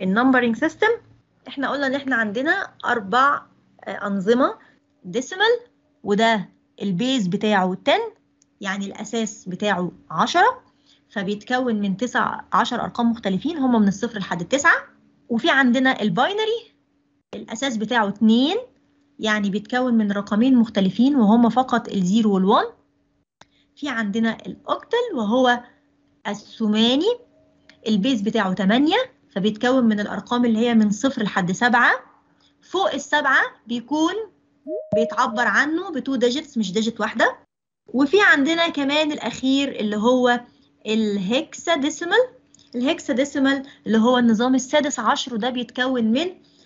النمبرنج سيستم احنا قلنا ان احنا عندنا 4 أنظمة ديسيمال، وده البيز بتاعه 10، يعني الأساس بتاعه 10، فبيتكون من 10 أرقام مختلفين هم من الصفر لحد 9. وفي عندنا الباينري الأساس بتاعه 2، يعني بيتكون من رقمين مختلفين وهم فقط الزيرو والوان. في عندنا الأوكتل وهو الثماني البيز بتاعه 8، فبيتكون من الأرقام اللي هي من 0 لحد 7. فوق السبعة بيتعبر عنه ب2 ديجيتس مش ديجيت واحدة. وفي عندنا كمان الأخير اللي هو الهكساديسيمال. الهكساديسيمال اللي هو النظام السادس عشر، وده بيتكون من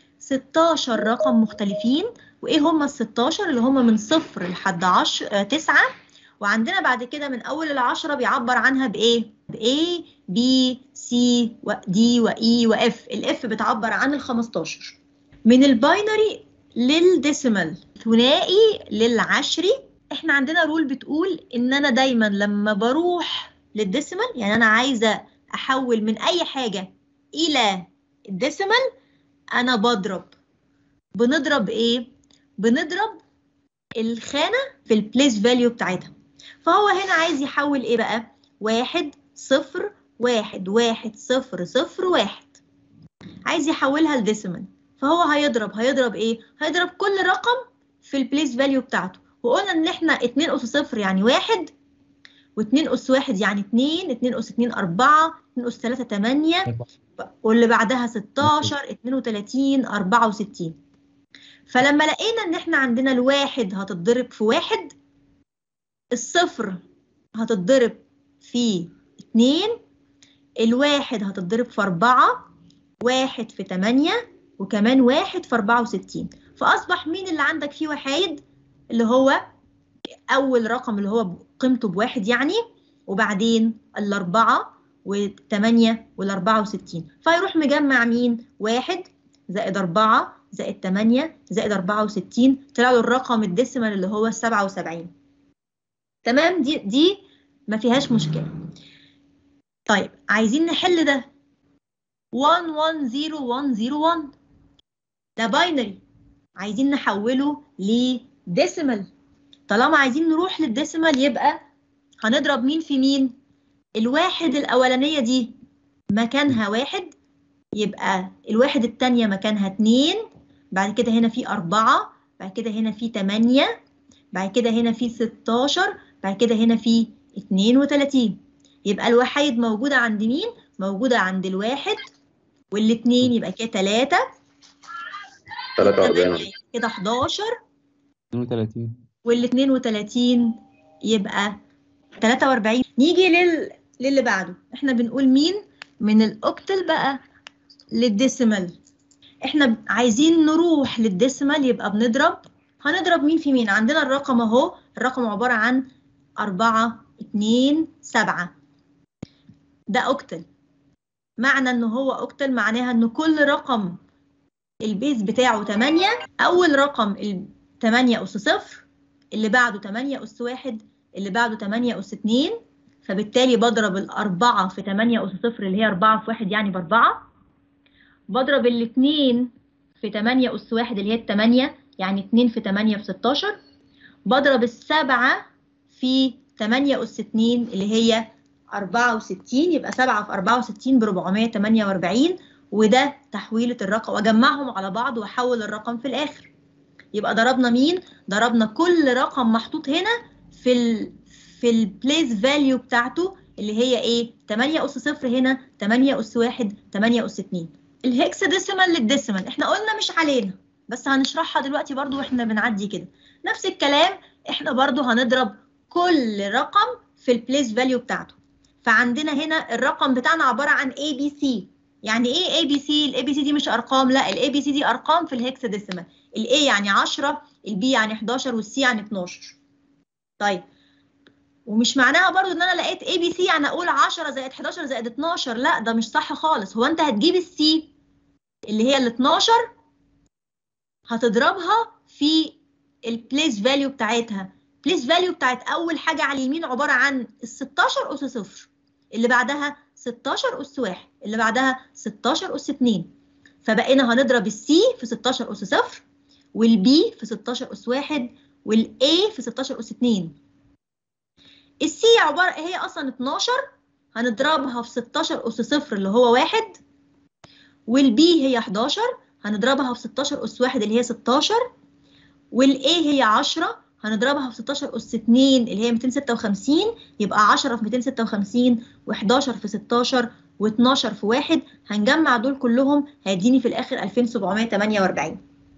16 رقم مختلفين. وإيه هم ال16 اللي هم من 0 لحد 9. وعندنا بعد كده من أول ال10 بيعبر عنها بإيه؟ A B C D وE وF. الF بتعبر عن ال15. من الباينري للديسيمال ثنائي للعشري، احنا عندنا رول بتقول ان انا دايما لما بروح للديسيمال، يعني انا عايزه احول من اي حاجه الى الديسيمال، انا بنضرب ايه؟ بنضرب الخانه في البليس فاليو بتاعتها. فهو هنا عايز يحول ايه بقى؟ 1 0 1 1 0 0 1، عايز يحولها لديسيمال. فهو هيضرب ايه؟ هيضرب كل رقم في البليس فاليو بتاعته. وقلنا ان احنا 2 أس 0 يعني 1، و2 أس 1 يعني 2، 2 أس 2 4، 2 أس 3 8، واللي بعدها 16 32 64. فلما لقينا ان احنا عندنا الواحد هتتضرب في 1، الصفر هتتضرب في 2، الواحد هتتضرب في 4، 1 في 8، وكمان 1 في 64. فأصبح مين اللي عندك فيه وحايد؟ اللي هو أول رقم اللي هو قيمته ب1 يعني، وبعدين ال4 و8 وال64. فيروح مجمع مين؟ 1 زائد 4 زائد 8 زائد 64، طلع له الرقم الديسيمال اللي هو 77. تمام؟ دي ما فيهاش مشكلة. طيب عايزين نحل ده. 1 1 0 1 0 1 ده باينري، عايزين نحوله لديسيمال. طالما عايزين نروح للديسيمال يبقى هنضرب مين في مين؟ الواحد الأولانية دي مكانها 1، يبقى الواحد التانية مكانها 2، بعد كده هنا في 4، بعد كده هنا في 8، بعد كده هنا في 16، بعد كده هنا في 32. يبقى الوحيد موجودة عند مين؟ موجودة عند الواحد، والاتنين يبقى كده 3، 43 كده 11، 32 وال 32 يبقى 43. نيجي للي بعده. احنا بنقول مين؟ من الاوكتل بقى للديسيمال. احنا عايزين نروح للديسيمال يبقى هنضرب مين في مين؟ عندنا الرقم اهو، الرقم عبارة عن 4 2 7. ده اوكتل. معنى ان هو اوكتل معناها ان كل رقم البيز بتاعه 8. اول رقم 8 أس 0، اللي بعده 8 أس 1، اللي بعده 8 أس 2. فبالتالي بضرب الأربعة في 8 أس 0 اللي هي 4 في 1 يعني ب4. بضرب الاثنين في 8 أس 1 اللي هي 8 يعني 2 في 8 في 16. بضرب السبعة في 8 أس 2 اللي هي 64، يبقى 7 في 64 ب 448. وده تحويلة الرقم، واجمعهم على بعض واحول الرقم في الاخر. يبقى ضربنا مين؟ ضربنا كل رقم محطوط هنا في البليس فاليو بتاعته اللي هي ايه؟ 8 أس 0 هنا، 8 أس 1، 8 أس 2. الهكساديسيمال للديسيمال احنا قلنا مش علينا، بس هنشرحها دلوقتي برضو واحنا بنعدي كده. نفس الكلام، احنا برضو هنضرب كل رقم في البليس فاليو بتاعته. فعندنا هنا الرقم بتاعنا عبارة عن ABC. يعني ايه ABC؟ الاي بي سي دي مش ارقام، لا الاي بي سي دي ارقام في الهكساديسيمال. الاي يعني 10، البي يعني 11، والسي يعني 12. طيب، ومش معناها برضو ان انا لقيت اي بي سي يعني اقول 10 زائد 11 زائد 12، لا ده مش صح خالص. هو انت هتجيب السي اللي هي ال 12 هتضربها في البليس فاليو بتاعتها. البليس فاليو بتاعت اول حاجه على اليمين عباره عن ال 16 اس 0، اللي بعدها 16 اس 1، اللي بعدها 16 اس 2. فبقينا هنضرب السي في 16 أس 0 والبي في 16 أس 1 والاي في 16 أس 2. السي عبارة هي أصلا 12 هنضربها في 16 أس 0 اللي هو 1 والبي هي 11 هنضربها في 16 أس 1 اللي هي 16 والاي هي 10 هنضربها في 16 أس 2 اللي هي 256 يبقى 10 في 256 و11 في 16 و12 في 1 هنجمع دول كلهم هيديني في الآخر 2748.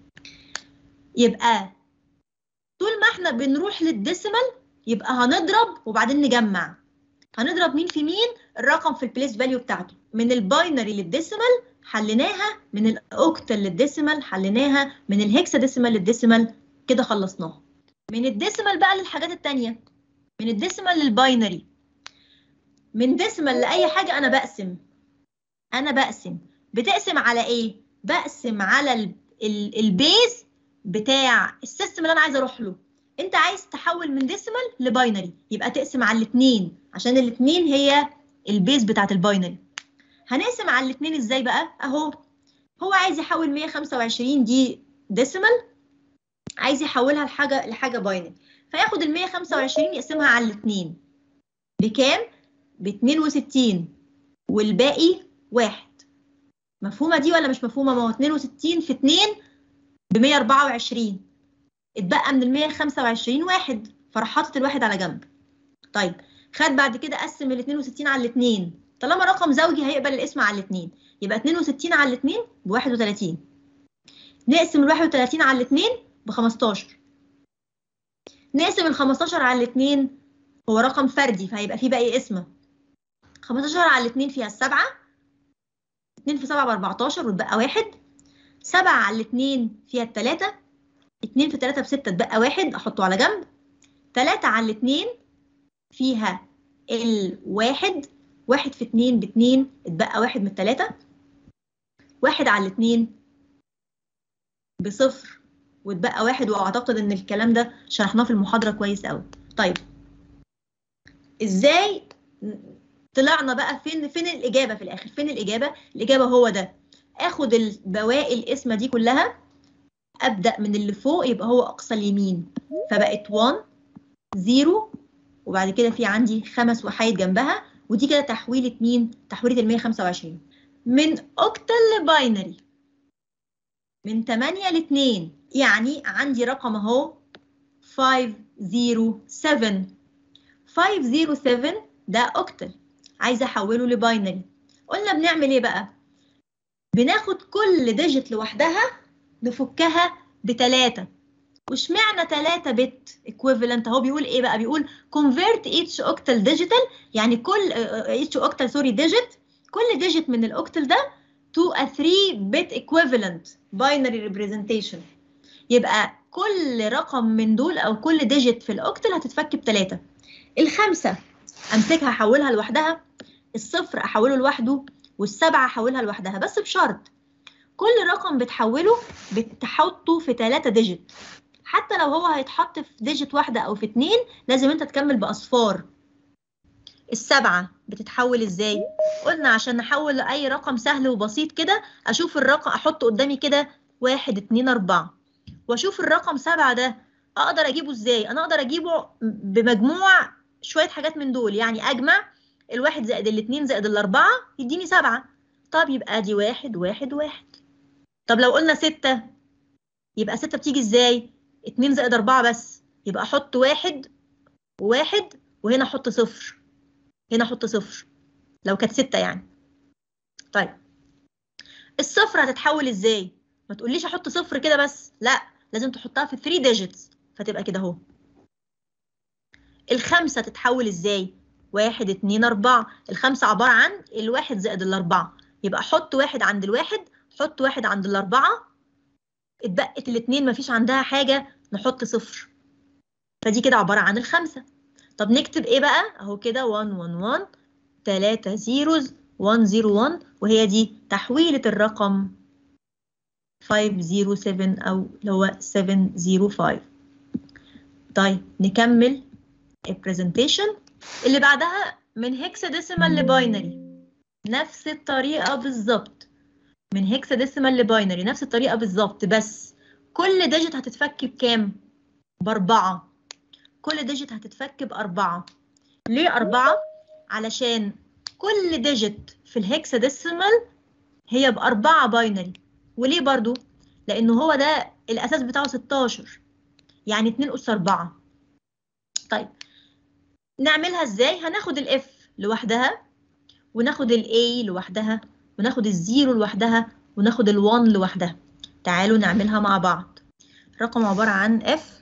يبقى طول ما احنا بنروح للديسيمال يبقى هنضرب وبعدين نجمع. هنضرب مين في مين؟ الرقم في البليس فاليو بتاعته. من الباينري للديسيمال حليناها، من الاوكتال للديسيمال حليناها، من الهكساديسيمال للديسيمال كده خلصناها. من الديسيمال بقى للحاجات التانية، من الديسيمال للباينري. من ديسيمال لأي حاجة أنا بقسم. بتقسم على إيه؟ بقسم على البيز بتاع السيستم اللي أنا عايزة أروح له. أنت عايز تحول من ديسيمال لباينري يبقى تقسم على الاتنين عشان الاتنين هي البيز بتاعت الباينري. هنقسم على الاتنين إزاي بقى؟ أهو هو عايز يحول 125 دي ديسيمال، عايز يحولها لحاجة باينري، فياخد ال 125 يقسمها على الاتنين بكام؟ ب 62 والباقي 1. مفهومة دي ولا مش مفهومة؟ ما هو 62 في 2 ب 124 اتبقى من ال 125 1 فراح حاطط الواحد على جنب. طيب خد بعد كده قسم ال 62 على الاتنين، طالما رقم زوجي هيقبل القسمة على الاتنين يبقى 62 على الاتنين ب 31. نقسم ال 31 على الاتنين ب 15. نقسم ال 15 على الاتنين هو رقم فردي فهيبقى فيه باقي قسمة. 15 على الاتنين فيها السبعة، 2 في 7 ب 14 واتبقى 1. 7 على الاتنين فيها التلاتة، 2 في 3 ب 6 اتبقى 1 احطه على جنب. 3 على الاتنين فيها الواحد، 1 في 2 ب2 اتبقى 1 من التلاتة. 1 على الاتنين بصفر واتبقى 1، واعتقد ان الكلام ده شرحناه في المحاضرة كويس قوي. طيب ازاي طلعنا بقى فين الإجابة في الآخر؟ فين الإجابة؟ الإجابة هو ده. آخد بواقي القسمة دي كلها، أبدأ من اللي فوق يبقى هو أقصى اليمين، فبقت 1 0 وبعد كده في عندي 5 وحايد جنبها، ودي كده تحويلة مين؟ تحويلة ال 125. من أوكتال لباينري، من 8 ل 2، يعني عندي رقم أهو 507. 507 ده أوكتال، عايزه احوله لباينري. قلنا بنعمل ايه بقى؟ بناخد كل ديجيت لوحدها نفكها ب3. واشمعنى 3 بت equivalent؟ اهو بيقول ايه بقى؟ بيقول convert each octal digital، يعني كل each octal digit، كل ديجيت من الاوكتال ده to a 3 bit equivalent binary representation. يبقى كل رقم من دول او كل ديجيت في الاوكتال هتتفك ب3. الخمسة امسكها احولها لوحدها، الصفر احوله لوحده، والسبعة احولها لوحدها، بس بشرط كل رقم بتحوله بتحطه في 3 ديجيت. حتى لو هو هيتحط في ديجيت واحدة او في 2 لازم انت تكمل باصفار. السبعة بتتحول ازاي؟ قلنا عشان نحول لأي رقم سهل وبسيط كده، اشوف الرقم احطه قدامي كده 1 2 4 واشوف الرقم 7 ده اقدر اجيبه ازاي؟ انا اقدر اجيبه بمجموع شوية حاجات من دول، يعني اجمع الواحد زائد الاتنين زائد الاربعة يديني 7. طب يبقى دي 1 1 1. طب لو قلنا 6 يبقى 6 بتيجي ازاي؟ 2 زائد 4 بس، يبقى احط 1 و1 وهنا احط 0، هنا احط 0 لو كانت 6 يعني. طيب الصفر هتتحول ازاي؟ ما تقوليش احط 0 كده بس، لا لازم تحطها في 3 ديجيتس فتبقى كده اهو. الخمسة تتحول ازاي؟ 1 2 4. الخمسة عبارة عن الواحد زائد الأربعة، يبقى حط 1 عند الواحد، حط 1 عند الأربعة، اتبقت الاتنين مفيش عندها حاجة نحط 0. فدي كده عبارة عن الخمسة. طب نكتب ايه بقى؟ اهو كده 1 1 1 3 زيروز 1 0 1، وهي دي تحويلة الرقم 507 أو اللي هو 705. طيب نكمل البرزنتيشن اللي بعدها. من هكساديسيمال لباينري نفس الطريقة بالظبط. من هيكساديسيمال لباينري نفس الطريقة بالظبط، بس كل ديجيت هتتفك بكام؟ ب4. كل ديجيت هتتفك ب4. ليه 4؟ علشان كل ديجيت في الهيكساديسيمال هي ب4 باينري. وليه برضو؟ لأنه هو ده الأساس بتاعه 16، يعني 2 أس 4. طيب نعملها ازاي؟ هناخد الاف لوحدها، وناخد الاي لوحدها، وناخد الزيرو لوحدها، وناخد ال1 لوحدها. تعالوا نعملها مع بعض. رقم عبارة عن اف،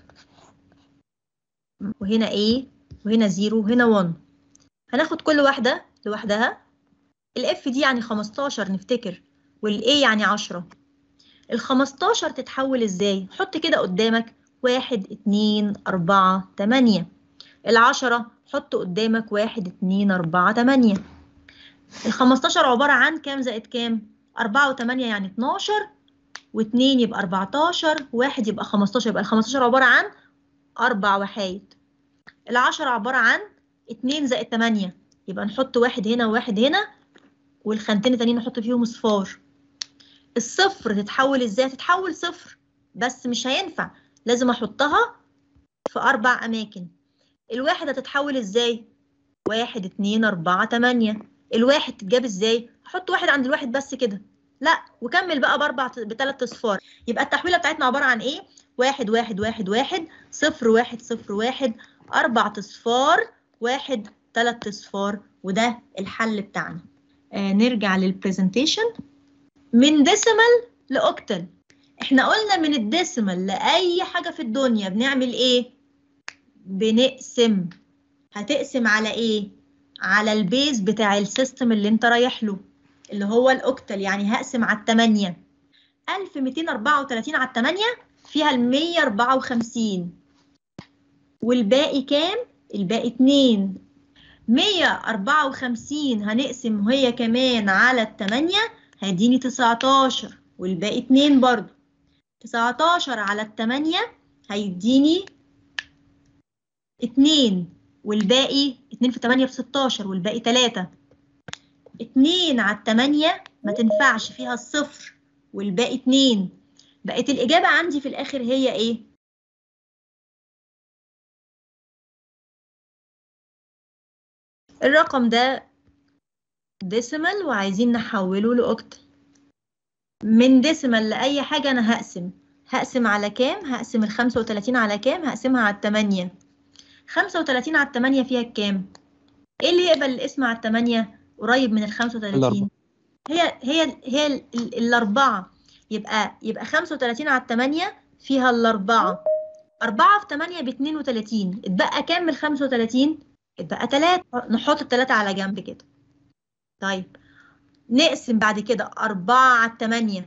وهنا A، وهنا 0، وهنا 1. هناخد كل واحدة لوحدها. الاف دي يعني 15 نفتكر، والاي يعني 10. ال15 تتحول ازاي؟ حط كده قدامك 1 2 4 8. ال10 حط قدامك 1 2 4 8. ال15 عبارة عن كام زائد كام؟ 4 و8 يعني 12، و2 يبقى 14، و1 يبقى 15. يبقى ال15 عبارة عن 4 وحايد. ال10 عبارة عن 2 زائد 8، يبقى نحط 1 هنا وواحد هنا، والخانتين التانيين نحط فيهم صفار. الصفر تتحول ازاي؟ تتحول صفر، بس مش هينفع، لازم احطها في 4 أماكن. الواحد هتتحول ازاي؟ 1 2 4 8. الواحد تتجاب ازاي؟ هحط واحد عند الواحد بس كده؟ لا، وكمل بقى بثلاث اصفار. يبقى التحويله بتاعتنا عباره عن ايه؟ 1 1 1 1 0 1 0 1 4 اصفار 1 3 اصفار، وده الحل بتاعنا. نرجع للبرزنتيشن. من ديسيمال لاوكتل. احنا قلنا من الديسيمال لاي حاجه في الدنيا بنعمل ايه؟ بنقسم. هتقسم على ايه؟ على البيز بتاع السيستم اللي انت رايح له، اللي هو الاوكتل، يعني هقسم على 8. 1234 على 8 فيها ال 154، والباقي كام؟ الباقي 2. 154 هنقسم هي كمان على 8 هيديني 19، والباقي 2 برضو. 19 على 8 هيديني 2، والباقي 2 في 8 ب16، والباقي 3. 2 على 8 ما تنفعش، فيها الصفر والباقي 2. بقت الإجابة عندي في الآخر هي إيه؟ الرقم ده ديسيمال وعايزين نحوله لأوكتل. من ديسيمال لأي حاجة أنا هقسم على كام؟ هقسم ال 35 على كام؟ هقسمها على 8. 35 على 8 فيها كام؟ إيه اللي يقبل الاسم على 8 قريب من ال 35؟ هي الأربعة. يبقى 35 على 8 فيها الأربعة. 4 في 8 ب 32. اتبقى كام من ال 35؟ اتبقى 3. نحط ال3 على جنب كده. طيب نقسم بعد كده 4 على 8.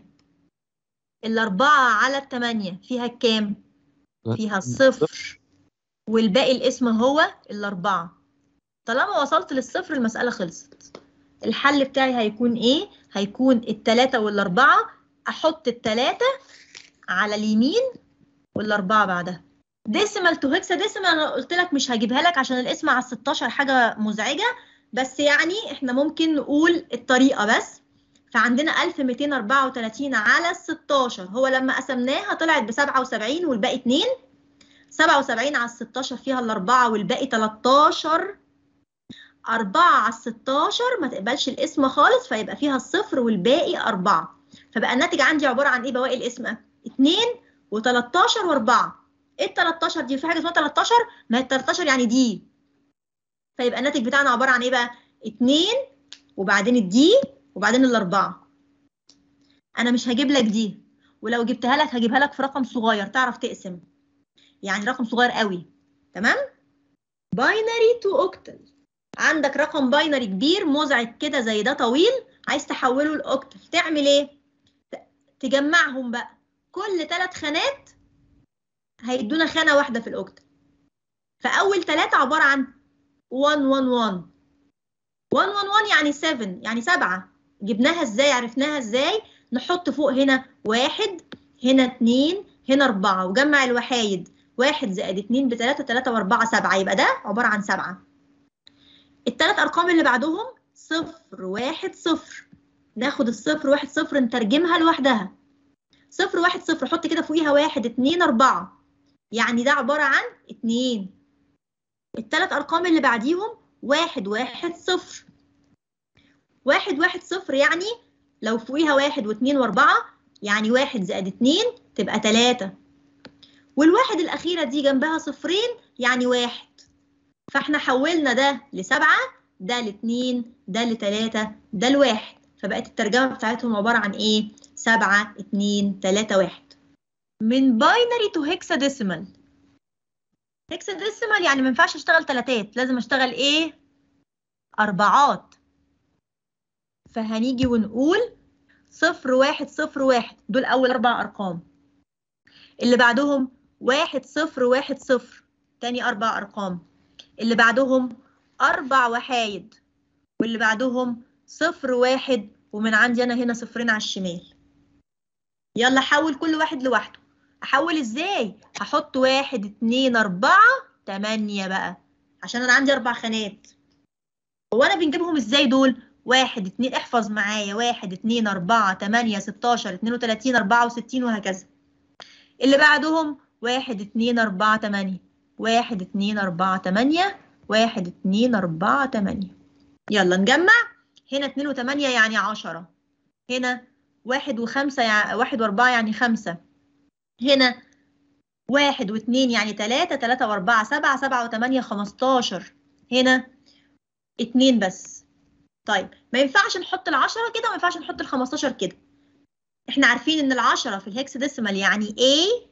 الأربعة على 8 فيها كام؟ فيها الصفر، والباقي الاسم هو الأربعة. طالما وصلت للصفر المسألة خلصت. الحل بتاعي هيكون ايه؟ هيكون ال3 وال4. احط ال3 على اليمين وال4 بعدها. ديسيمال تو هيكسا ديسيمال انا قلت لك مش هجيبها لك عشان الاسم على ال16 حاجة مزعجة، بس يعني احنا ممكن نقول الطريقة بس. فعندنا 1234 على ال16، هو لما قسمناها طلعت ب77 والباقي 2. 77 على ال16 فيها الأربعة والباقي 13. 4 على 16 ما تقبلش الاسم خالص، فيبقى فيها الصفر والباقي 4. فبقى الناتج عندي عبارة عن ايه بواقي الاسم؟ 2 و13 و4. ايه ال 13 دي؟ في حاجة اسمها 13؟ ما هي ال 13 يعني دي. فيبقى الناتج بتاعنا عبارة عن ايه بقى؟ 2 وبعدين الدي وبعدين الأربعة. أنا مش هجيب لك دي، ولو جبتها لك هجيبها لك في رقم صغير تعرف تقسم، يعني رقم صغير قوي. تمام؟ باينري تو اوكتل. عندك رقم باينري كبير مزعج كده زي ده طويل، عايز تحوله لاوكتل، تعمل ايه؟ تجمعهم بقى. كل 3 خانات هيدونا خانه واحده في الاوكتل. فاول 3 عباره عن 1 1 1 1 1 1 يعني 7، يعني 7. جبناها ازاي؟ عرفناها ازاي؟ نحط فوق هنا 1، هنا 2، هنا 4، وجمع الوحايد. 1 زائد 2 ب3، 3 و4 7، يبقى ده عباره عن 7. ال3 ارقام اللي بعدهم 0 1 0، ناخد الصفر 1 0 نترجمها لوحدها. 0 1 0 حط كده فوقيها 1 2 4 يعني ده عبارة عن 2. الثلاث أرقام اللي بعديهم 1 1 0. 1 1 0 يعني لو فوقيها 1 و2 و4 يعني 1 زائد 2 تبقى 3. والواحد الأخيرة دي جنبها صفرين يعني 1. فاحنا حولنا ده ل7 ده ل2 ده ل3 ده ل1 فبقت الترجمة بتاعتهم عبارة عن ايه؟ 7 2 3 1. من باينري تو هيكساديسيمال. هيكساديسيمال يعني ما ينفعش اشتغل تلاتات، لازم اشتغل ايه؟ أربعات. فهنيجي ونقول 0 1 0 1 دول أول 4 أرقام. اللي بعدهم 1 0 1 0 تاني 4 أرقام. اللي بعدهم 4 وحايد. واللي بعدهم 0 1 ومن عندي أنا هنا صفرين على الشمال. يلا حول كل واحد لوحده. أحول إزاي؟ هحط 1 2 4 8 بقى عشان أنا عندي 4 خانات. هو أنا بنجيبهم إزاي دول؟ 1 2 احفظ معايا 1 2 4 8 16 32 64 وهكذا. اللي بعدهم 1 2 4 8 1 2 4 8 1 2 4 8. يلا نجمع. هنا 2 و8 يعني 10. هنا 1 و5 يعني 1 و4 يعني 5. هنا 1 و2 يعني 3 3 و4 7 7 و8 15. هنا 2 بس. طيب ما ينفعش نحط ال10 كده وما ينفعش نحط ال15 كده. احنا عارفين ان ال10 في الهكساديسيمال يعني A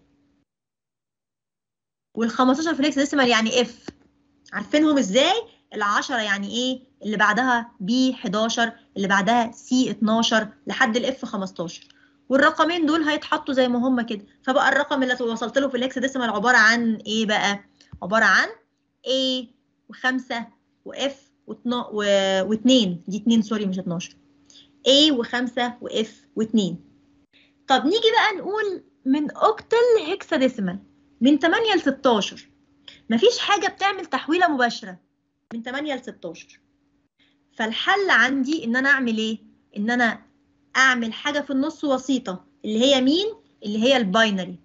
وال15 في الهكساديسيمال يعني F. عارفينهم ازاي؟ ال10 يعني ايه؟ اللي بعدها B11 اللي بعدها C12 لحد الF 15. والرقمين دول هيتحطوا زي ما هم كده. فبقى الرقم اللي وصلت له في الهكساديسيمال عبارة عن ايه بقى؟ عبارة عن A و5 وF و2 دي 2 سوري مش 12. A و5 وF و2. طب نيجي بقى نقول من اوكتل هكساديسيمال من 8 ل 16. مفيش حاجة بتعمل تحويلة مباشرة من 8 ل 16. فالحل عندي ان انا اعمل ايه؟ ان انا اعمل حاجة في النص وسيطة اللي هي مين؟ اللي هي الباينري.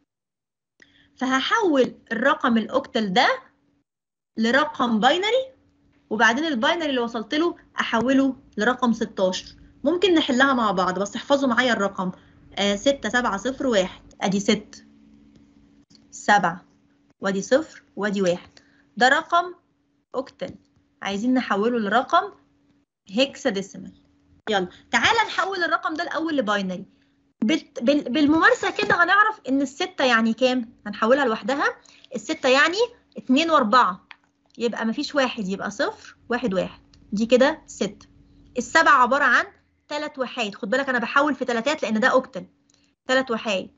فهحول الرقم الاوكتل ده لرقم باينري وبعدين الباينري اللي وصلت له احوله لرقم 16. ممكن نحلها مع بعض بس احفظوا معايا الرقم 6 7 0 1 ادي 6 7 وادي 0 وادي 1. ده رقم اوكتل عايزين نحوله لرقم هيكساديسيمال. يلا تعالى نحول الرقم ده الاول لباينري. بالممارسه كده هنعرف ان الستة يعني كام؟ هنحولها لوحدها. الستة يعني 2 و4 يبقى مفيش واحد يبقى 0 1 1 دي كده 6. السبعة عبارة عن 3 وحايد. خد بالك انا بحول في تلاتات لان ده اوكتل 3 وحايد.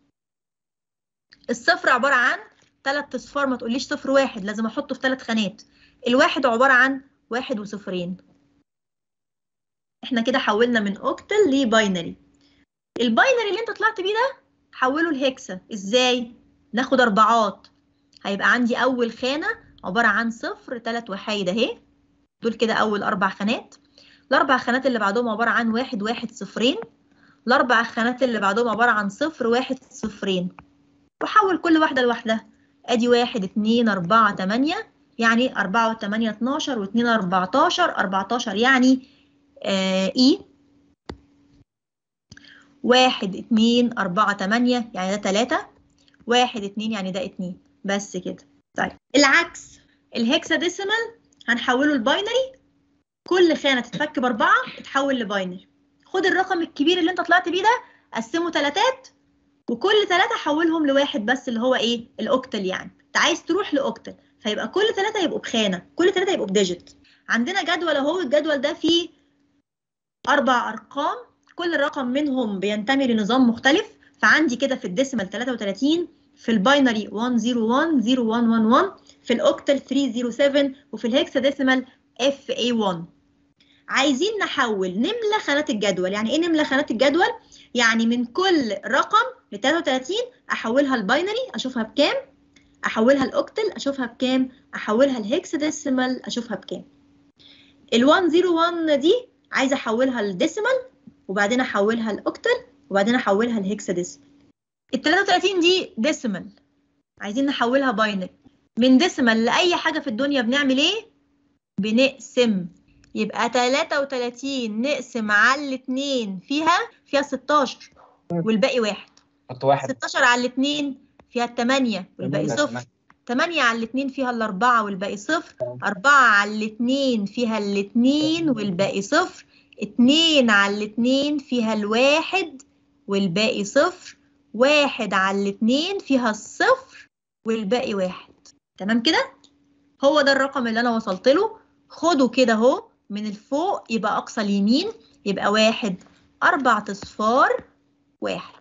الصفر عبارة عن 3 اصفار ما تقوليش 0 1 لازم احطه في 3 خانات. الواحد عبارة عن 1 وصفرين. احنا كده حولنا من اوكتل لباينري. الباينري اللي انت طلعت بيه ده حوله لهكسا. ازاي؟ ناخد اربعات. هيبقى عندي اول خانة عبارة عن 0 3 وحايد اهي. دول كده اول 4 خانات. الاربع خانات اللي بعدهم عبارة عن 1 1 صفرين. الاربع خانات اللي بعدهم عبارة عن 0 1 صفرين. وحول كل واحدة لوحدها. ادي 1 2 4 8 يعني 4 و8 12 و2 14 14 يعني اي. 1 2 4 8 يعني ده 3. 1 2 يعني ده 2 بس كده. طيب العكس الهكساديسيمال هنحوله لباينري. كل خانة تتفك ب4 تتحول لباينري. خد الرقم الكبير اللي انت طلعت بيه ده قسمه تلاتات وكل 3 حولهم لواحد بس اللي هو ايه؟ الاوكتل. يعني انت عايز تروح لاوكتل فيبقى كل 3 يبقوا بخانة كل 3 يبقوا بديجيت. عندنا جدول اهو. الجدول ده فيه 4 ارقام كل رقم منهم بينتمي لنظام مختلف. فعندي كده في الديسيمال 33 في الباينري 101 0111 في الاوكتل 307 وفي الهكساديسيمال FA1. عايزين نحول نملى خانات الجدول. يعني ايه نملى خانات الجدول؟ يعني من كل رقم ل 33 احولها الباينري اشوفها بكام، احولها الاوكتل اشوفها بكام، احولها الهكساديسيمال اشوفها بكام. ال 101 دي عايزه احولها للديسيمال وبعدين احولها لاوكتل وبعدين احولها لهكساديسيمال. ال 33 دي ديسيمال، عايزين نحولها باينري. من ديسيمال لاي حاجه في الدنيا بنعمل ايه؟ بنقسم. يبقى 33 نقسم على الاثنين فيها 16 والباقي واحد. حط واحد. 16 على الاثنين فيها 8 والباقي صفر. 8 على الاثنين فيها الأربعة والباقي صفر. 4 على الاثنين فيها الاثنين والباقي صفر. 2 على الاثنين فيها الواحد والباقي صفر. 1 على الاثنين فيها الصفر والباقي واحد. تمام كده؟ هو ده الرقم اللي أنا وصلت له. خده كده اهو من الفوق يبقى أقصى اليمين، يبقى 1 4 أصفار 1.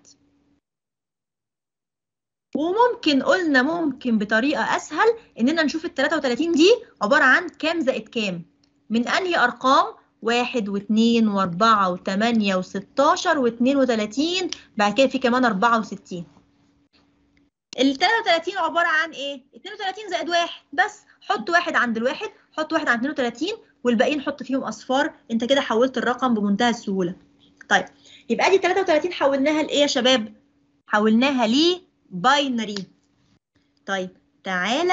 وممكن قلنا ممكن بطريقة أسهل إننا نشوف ال 33 دي عبارة عن كام زائد كام، من أنهي أرقام؟ 1 و2 و4 و8 و16 و32، بعد كده في كمان 64. ال 33 عبارة عن إيه؟ 32 زائد 1 بس، حط واحد عند الواحد، حط واحد عند 32 والباقيين حط فيهم أصفار. أنت كده حولت الرقم بمنتهى السهولة. طيب يبقى دي 33 حولناها لإيه يا شباب؟ حولناها ليه باينري. طيب تعالى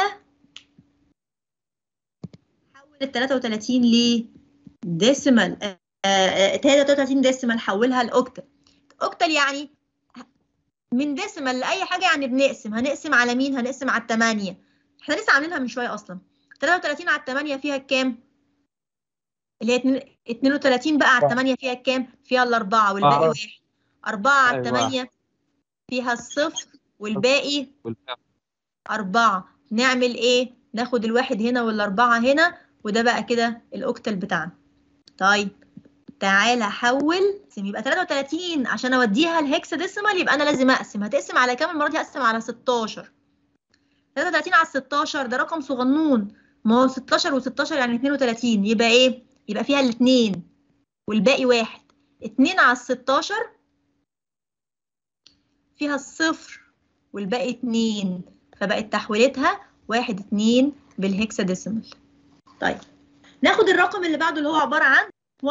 حول ال 33 ل ديسيمال. 33 ديسيمال حولها لاوكتل. اوكتل يعني من ديسيمال لاي حاجه، يعني بنقسم. هنقسم على مين؟ هنقسم على 8. احنا لسه عاملينها من شويه اصلا. 33 على 8 فيها كام؟ اللي هي 32 بقى على 8 فيها كام؟ فيها الاربعه والباقي واحد. 4 على 8 فيها الصفر والباقي 4. نعمل ايه؟ ناخد الواحد هنا والاربعه هنا، وده بقى كده الاوكتل بتاعنا. طيب تعالى حول. يبقى 33 عشان اوديها الهكساديسيمال يبقى انا لازم اقسم. هتقسم على كام المره دي؟ هقسم على 16. 33 على 16 ده رقم صغنون، ما هو 16 و16 يعني 32. يبقى ايه؟ يبقى فيها الاثنين والباقي واحد. 2 على 16 فيها الصفر والباقي 2، فبقت تحويلتها 1 2 بالهكساديسيمال. طيب ناخد الرقم اللي بعده اللي هو عبارة عن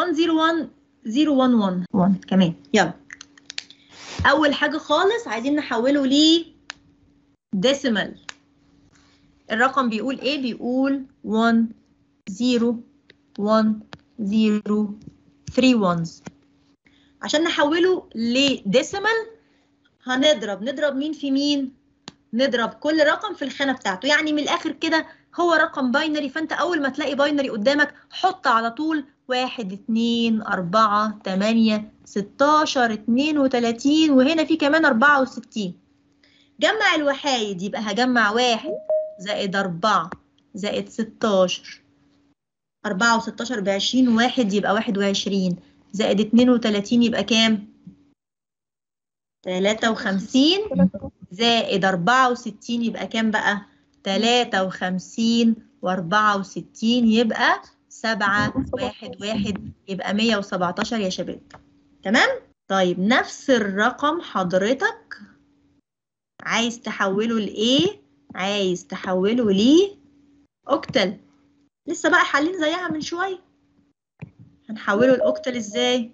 101011 كمان. يلا أول حاجة خالص عايزين نحوله ل ديسيمال. الرقم بيقول إيه؟ بيقول 1 0 1 0 3 ones. عشان نحوله لديسيمال نضرب مين في مين؟ نضرب كل رقم في الخانة بتاعته. يعني من الآخر كده هو رقم باينري، فأنت أول ما تلاقي باينري قدامك حط على طول 1 2 4 8 16 32 وهنا في كمان 64. جمع الوحايد، يبقى هجمع 1 زائد 4 زائد 16. 4 و16 ب20، واحد يبقى 21 زائد 32 يبقى كام؟ 53 زائد 64 يبقى كام بقى؟ 53 و64 يبقى 7 1 1 يبقى 117 يا شباب. تمام؟ طيب نفس الرقم حضرتك عايز تحوله لإيه؟ عايز تحوله لأوكتل. لسه بقى حالين زيها من شوية. هنحوله لأوكتل إزاي؟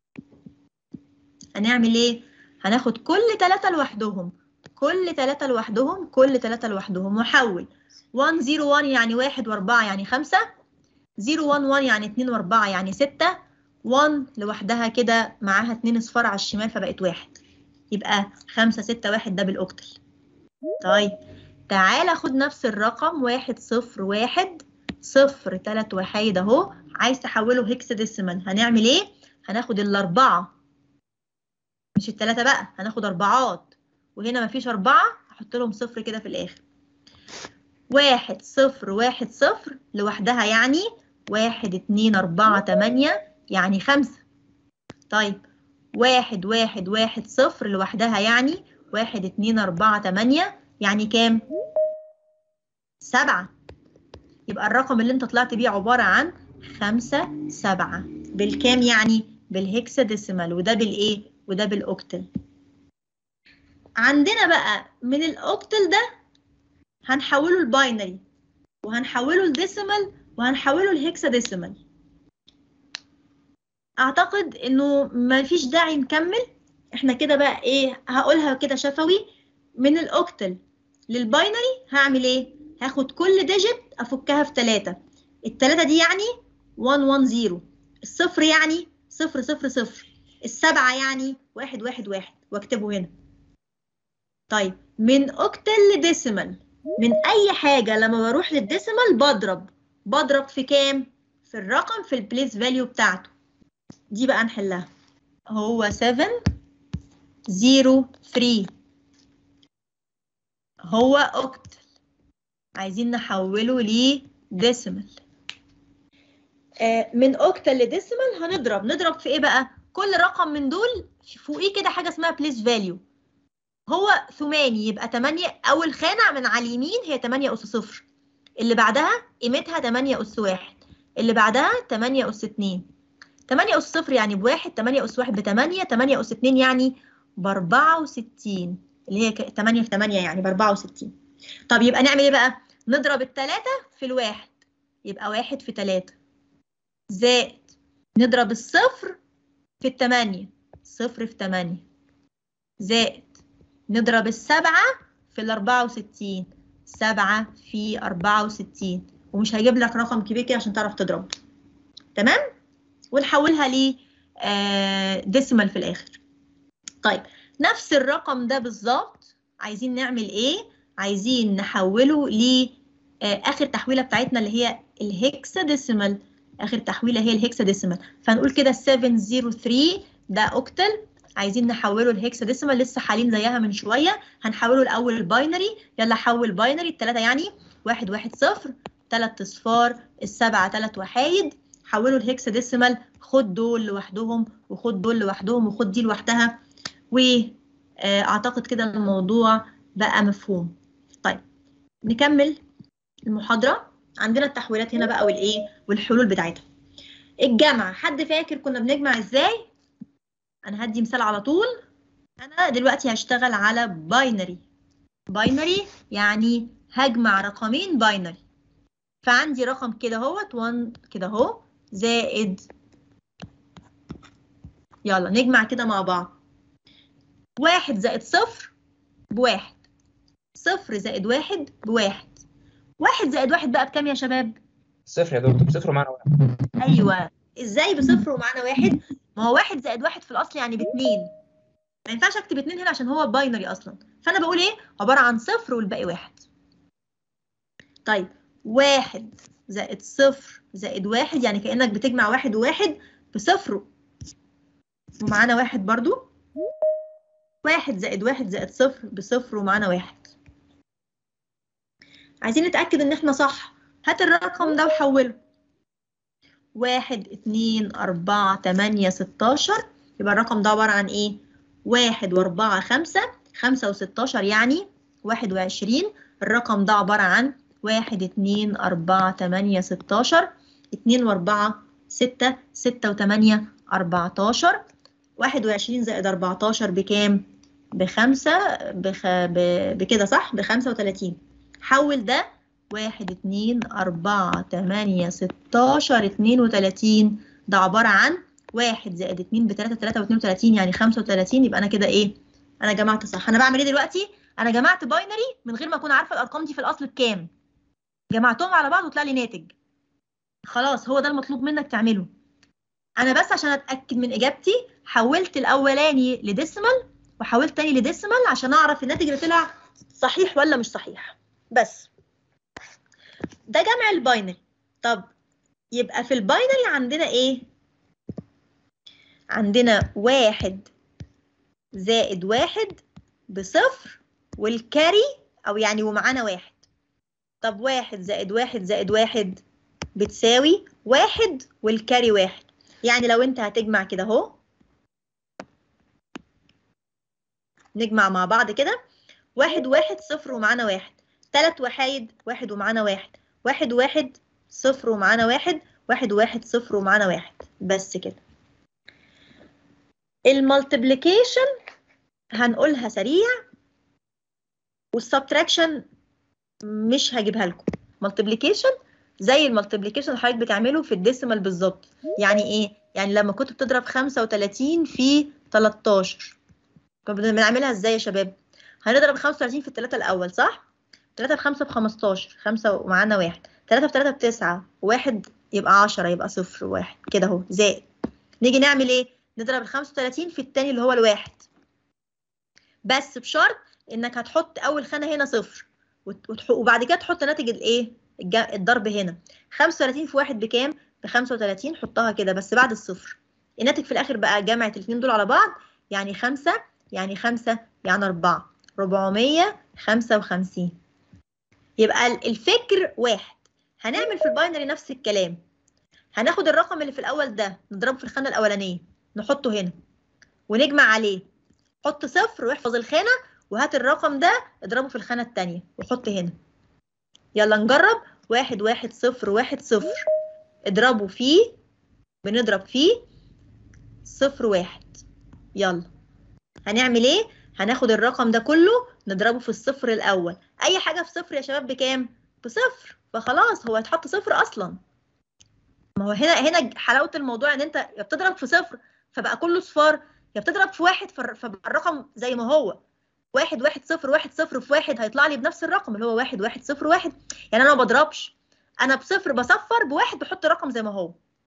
هنعمل إيه؟ هناخد كل 3 لوحدهم، كل 3 لوحدهم، كل 3 لوحدهم، وحول 101 يعني 1 و4 يعني 5، 011 يعني 2 و4 يعني 6، 1 لوحدها كده معاها 2 اصفار على الشمال فبقت 1، يبقى 5 6 1 ده بالأوكتل. طيب تعالى خد نفس الرقم 1 0 1 0 3 وحيد اهو، عايز تحوله هكساديسيمال. هنعمل ايه؟ هناخد الأربعة مش التلاتة بقى، هناخد أربعات، وهنا مفيش 4 هحط لهم صفر كده في الآخر. 1 0 1 0 لوحدها يعني 1 2 4 8 يعني 5. طيب 1 1 1 0 لوحدها يعني 1 2 4 8 يعني كام؟ 7. يبقى الرقم اللي انت طلعت بيه عبارة عن 5 7 بالكام يعني؟ بالهكساديسيمال، وده بالايه؟ وده بالاوكتل. عندنا بقى من الاوكتل ده هنحوله الباينري وهنحوله الديسيمال وهنحوله الهكساديسيمال. اعتقد انه ما فيش داعي نكمل. احنا كده بقى ايه، هقولها كده شفوي. من الاوكتل للباينري هعمل ايه؟ هاخد كل ديجيت افكها في 3. التلاتة دي يعني 110، الصفر يعني 000، السبعة يعني 111 واكتبه هنا. طيب من اوكتل لديسيمال، من اي حاجة لما بروح للديسيمال بضرب في كام؟ في الرقم في البليس فاليو بتاعته. دي بقى نحلها. هو 703 هو اوكتل، عايزين نحوله لديسيمال. من اوكتل لديسيمال نضرب في ايه بقى؟ كل رقم من دول فوقيه كده حاجه اسمها بليس فاليو. هو ثماني يبقى 8، اول خانه من على اليمين هي 8 اس 0، اللي بعدها قيمتها 8 اس 1، اللي بعدها 8 اس 2. 8 اس 0 يعني بواحد، 8 اس 1 ب8، 8 اس 2 يعني ب64، اللي هي 8 في 8 يعني ب64. طب يبقى نعمل ايه بقى؟ نضرب التلاتة في الواحد يبقى 1 في 3، زائد نضرب الصفر في التمانية، 0 في 8، زائد نضرب السبعة في ال64، 7 في 64، ومش هيجيب لك رقم كبير كده عشان تعرف تضرب. تمام؟ ونحولها ل ديسيمال في الآخر. طيب نفس الرقم ده بالظبط عايزين نعمل ايه؟ عايزين نحوله ل اخر تحويله بتاعتنا اللي هي الهكساديسيمال. اخر تحويله هي الهكساديسيمال، فنقول كده 703 ده اوكتل، عايزين نحوله لهكساديسيمال، لسه حالين زيها من شويه. هنحوله الاول الباينري، يلا حول باينري. الثلاثه يعني 110، 3 اصفار، السبعه 3 وحايد. حوله الهكساديسيمال، خد دول لوحدهم وخد دول لوحدهم وخد دي لوحدها، واعتقد كده الموضوع بقى مفهوم. طيب نكمل المحاضرة. عندنا التحويلات هنا بقى والايه والحلول بتاعتها. الجمع، حد فاكر كنا بنجمع ازاي؟ انا هدي مثال على طول. انا دلوقتي هشتغل على باينري. باينري يعني هجمع رقمين باينري. فعندي رقم كده اهوت 1 كده اهو، زائد، يلا نجمع كده مع بعض. 1 زائد 0 بواحد، 0 زائد 1 بواحد. 1 زائد 1 بقى بكام يا شباب؟ صفر يا دكتور، صفر ومعانا واحد. ايوه. ازاي بصفر ومعانا واحد؟ ما هو 1 زائد 1 في الاصل يعني باتنين، ما ينفعش اكتب 2 هنا عشان هو باينري اصلا، فانا بقول ايه؟ عباره عن صفر والباقي واحد. طيب 1 زائد 0 زائد 1 يعني كانك بتجمع واحد وواحد بصفر ومعانا واحد برضو. 1 زائد 1 زائد 0 بصفر ومعانا واحد. عايزين نتاكد ان احنا صح. هات الرقم ده وحوله. 1 2 4 8 16، يبقى الرقم ده عبارة عن ايه؟ 1 و4 5، 5 و16 يعني 21. الرقم ده عبارة عن 1 2 4 8 16، 2 و4 6، 6 و8 14. 21 زائد 14 بكام؟ بخمسة، بكده صح؟ ب35. حول ده 1 2 4 8 16 32، ده عبارة عن 1 زائد 2 ب3، 3 و32 يعني 35. يبقى أنا كده إيه؟ أنا جمعت صح. أنا بعمل إيه دلوقتي؟ أنا جمعت باينري من غير ما أكون عارفة الأرقام دي في الأصل بكام. جمعتهم على بعض وطلع لي ناتج. خلاص هو ده المطلوب منك تعمله. أنا بس عشان أتأكد من إجابتي حولت الأولاني لديسيمال وحولت تاني لديسيمال عشان أعرف الناتج اللي طلع صحيح ولا مش صحيح. بس ده جمع الباينري. طب يبقى في الباينري عندنا ايه؟ عندنا 1 زائد 1 بصفر والكاري، او يعني ومعانا 1. طب 1 زائد 1 زائد 1 بتساوي 1 والكاري 1. يعني لو انت هتجمع كده اهو، نجمع مع بعض كده. 1 1 0 ومعانا 1، 3 وحايد 1 ومعانا 1، 1 1 0 ومعانا 1، 1 1 0 ومعانا 1. بس كده. المالتيبليكيشن هنقولها سريع، والسبتراكشن مش هجيبها لكم. مالتيبليكيشن زي المالتيبليكيشن اللي حضرتك بتعمله في الديسيمال بالظبط. يعني ايه؟ يعني لما كنت بتضرب 35 في 13 كنا بنعملها ازاي يا شباب؟ هنضرب 35 في الثلاثة الأول صح؟ 3 في 5 ب 15، 5 ومعانا 1، 3 في 3 ب9، 1 يبقى 10، يبقى 0 و1 كده اهو زائد. نيجي نعمل ايه؟ نضرب ال 35 في التاني اللي هو الواحد، بس بشرط انك هتحط أول خانة هنا 0 وبعد كده تحط ناتج الايه؟ الضرب هنا. 35 في 1 بكام؟ ب 35، حطها كده بس بعد الصفر. الناتج في الآخر بقى جمعت الاثنين دول على بعض، يعني 5 يعني 5 يعني 4 455. يبقى الفكر واحد. هنعمل في الباينري نفس الكلام، هناخد الرقم اللي في الأول ده نضربه في الخانة الأولانية نحطه هنا ونجمع عليه، حط صفر واحفظ الخانة، وهات الرقم ده اضربه في الخانة التانية وحط هنا. يلا نجرب. 1 1 0 1 0 اضربه فيه، بنضرب فيه 0 1. يلا هنعمل ايه؟ هناخد الرقم ده كله نضربه في الصفر الأول. أي حاجة في صفر يا شباب بكام؟ بصفر، فخلاص هو هيتحط صفر أصلا. ما هو هنا حلاوة الموضوع إن أنت يا بتضرب في صفر فبقى كله صفار، يا بتضرب في واحد فبقى الرقم زي ما هو. 1 1 0 1 0 في 1 هيطلع لي بنفس الرقم اللي هو 1 1 0 1. يعني أنا ما بضربش، أنا بصفر بصفر، بواحد بحط الرقم زي ما هو.